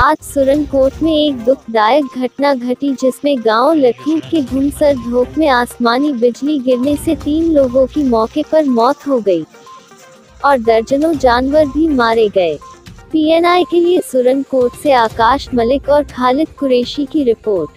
आज सुरनकोट में एक दुखदायक घटना घटी जिसमें गांव लखीम के घुमसर ढोक में आसमानी बिजली गिरने से 3 लोगों की मौके पर मौत हो गई और दर्जनों जानवर भी मारे गए। PNI के लिए सुरनकोट से आकाश मलिक और खालिद कुरैशी की रिपोर्ट।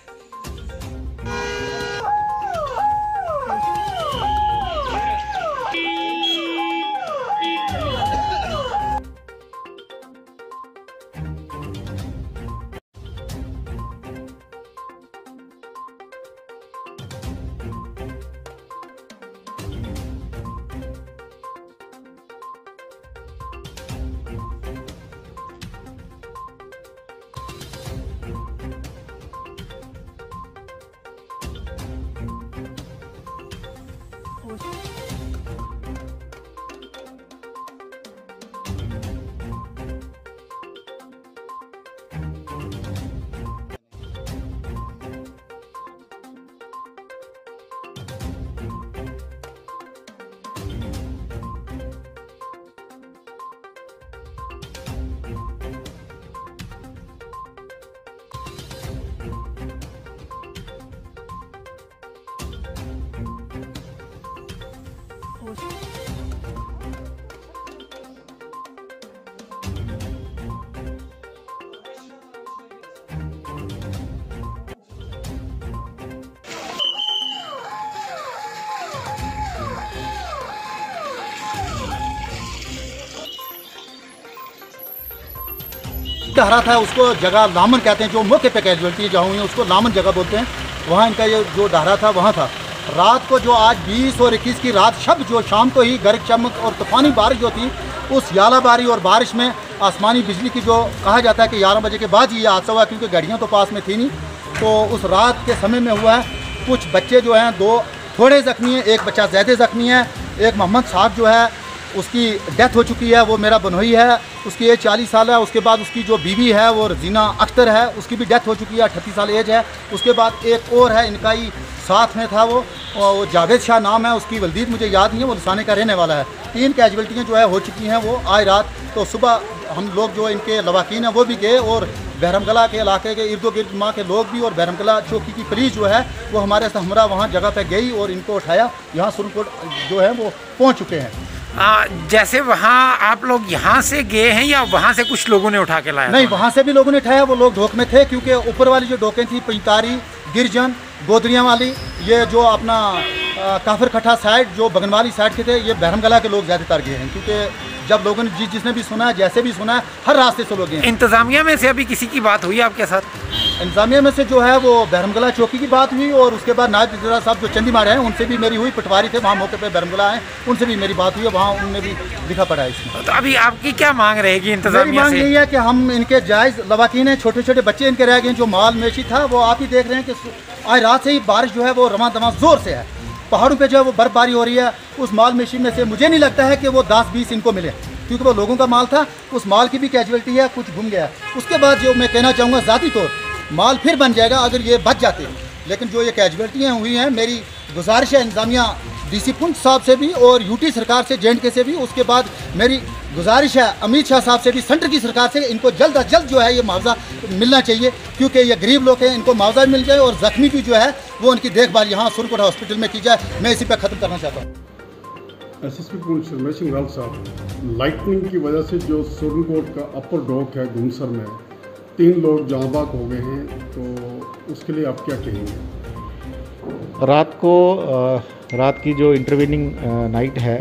हरा था उसको जगह लामन कहते हैं, जो मौके पे कैजुअल्टी जहाँ हुई है उसको लामन जगह बोलते हैं। वहाँ इनका ये जो डहरा था वहाँ था। रात को जो आज 20 और 21 की रात शब जो शाम को ही गरज चमक और तूफानी बारिश जो थी, उस यालाबारी और बारिश में आसमानी बिजली की जो कहा जाता है कि 11 बजे के बाद ही ये हादसा हुआ, क्योंकि गाड़ियाँ तो पास में थी नहीं। तो उस रात के समय में हुआ है। कुछ बच्चे जो हैं 2 थोड़े ज़ख्मी हैं, एक बच्चा ज़्यादा ज़ख्मी है। एक मोहम्मद साहब जो है उसकी डेथ हो चुकी है, वो मेरा बनोई है, उसकी एज 40 साल है। उसके बाद उसकी जो बीवी है वो रजीना अख्तर है, उसकी भी डेथ हो चुकी है, 38 साल एज है। उसके बाद एक और है, इनका ही साथ में था वो जावेद शाह नाम है, उसकी वल्दीद मुझे याद नहीं है, वो लसाने का रहने वाला है। 3 कैजुअल्टियाँ जो है हो चुकी हैं वो आज रात। तो सुबह हम लोग जो इनके लवाकीन हैं वो भी गए और बहरमगला के इलाके के इर्द गिर्द माँ के लोग भी और बहरमगला चौकी की पुलिस जो है वो हमारे से हमरा वहाँ जगह पे गई और इनको उठाया। यहाँ सुरनकोट जो है वो पहुँच चुके हैं। जैसे वहाँ आप लोग यहाँ से गए हैं या वहाँ से कुछ लोगों ने उठा के लाया? नहीं, वहाँ से भी लोगों ने उठाया। वो लोग ढोक में थे, क्योंकि ऊपर वाली जो ढोकें थी पंतारी, गिरजन, गोदरियाँ वाली, ये जो अपना काफिर खट्टा साइड जो बगनवाली साइड के थे, ये बहरमगला के लोग ज़्यादातर गए हैं। क्योंकि जब लोगों ने जिसने भी सुना, जैसे भी सुना, हर रास्ते से लोग गए। इंतज़ामिया में से अभी किसी की बात हुई आपके साथ? इंतज़ामिया में से जो है वो बहरमगला चौकी की बात हुई और उसके बाद नायब तहसीलदार साहब जो चंदी मारे हैं उनसे भी मेरी हुई। पटवारी थे वहाँ मौके पे बहरमगला हैं, उनसे भी मेरी बात हुई है, वहाँ उनने भी लिखा पड़ा है इसमें। तो अभी आपकी क्या मांग रहेगी इंतज़ामिया से? मांग यही है कि हम इनके जायज़ लवाकीन हैं, छोटे छोटे बच्चे इनके रह गए, जो माल मवेशी था वो आप ही देख रहे हैं कि आज रात से ही बारिश जो है वो रमा दमा जोर से है। पहाड़ों पे जो है वो बर्फबारी हो रही है। उस माल मवेशी में से मुझे नहीं लगता है कि वो 10-20 इनको मिले, क्योंकि वो लोगों का माल था। उस माल की भी कैजुअल्टी है, कुछ घूम गया। उसके बाद जो मैं कहना चाहूँगा, ज़ाती तौर माल फिर बन जाएगा अगर ये बच जाते हैं। लेकिन जो ये कैजुअल्टियाँ हुई हैं, मेरी गुजारिश है इंतज़ामिया DC पुंछ साहब से भी और UT सरकार से, J&K से भी। उसके बाद मेरी गुजारिश है अमित शाह साहब से भी, सेंटर की सरकार से, इनको जल्द अज जल्द जो है ये मुआवजा मिलना चाहिए, क्योंकि ये गरीब लोग हैं, इनको मुआवजा मिल जाए और ज़ख्मी भी जो है वो उनकी देखभाल यहाँ सुरनकोट हॉस्पिटल में की जाए। मैं इसी पर ख़त्म करना चाहता हूँ। SSP पुंछ रमेश सिंह लाल साहब, लाइटनिंग की वजह से जो सुरनकोट का अपर डॉक है घुमसर में 3 लोग जाँ बाग हो गए हैं, तो उसके लिए आप क्या कहेंगे? रात की जो इंटरवीनिंग नाइट है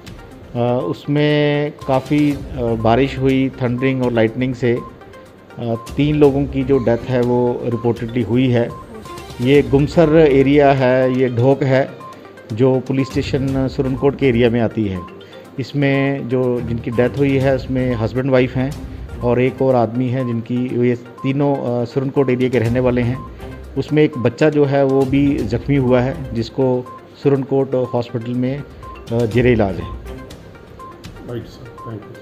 उसमें काफ़ी बारिश हुई, थंडरिंग और लाइटनिंग से 3 लोगों की जो डेथ है वो रिपोर्टेडली हुई है। ये घुमसर एरिया है, ये ढोक है जो पुलिस स्टेशन सुरनकोट के एरिया में आती है। इसमें जिनकी डेथ हुई है उसमें हस्बैंड वाइफ हैं और एक और आदमी है, जिनकी ये तीनों सुरनकोट एरिया के रहने वाले हैं। उसमें एक बच्चा जो है वो भी ज़ख्मी हुआ है, जिसको सुरनकोट हॉस्पिटल में जेरे इलाज है। Right sir, thank you.